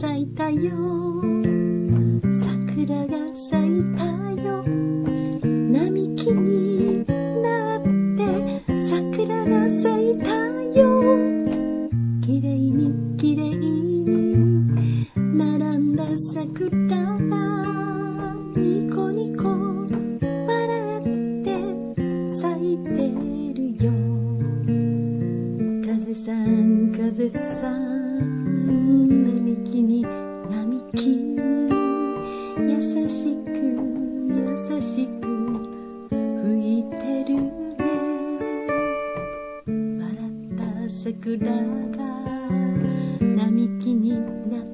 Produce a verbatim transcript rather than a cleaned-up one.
咲いたよ、桜が咲いたよ、並木になって桜が咲いたよ、きれいにきれいに並んだ桜がニコニコ笑って咲いてるよ。風さん風さん、並木に並木に優しく優しく吹いてるね。笑った桜が並木になって